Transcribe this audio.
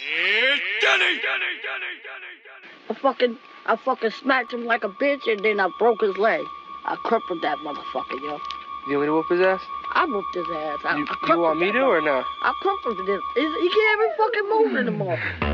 I fucking smacked him like a bitch, and then I broke his leg. I crippled that motherfucker, yo. You want me to whoop his ass? I whooped his ass. You want me to or no? I crippled him. He can't even fucking move anymore.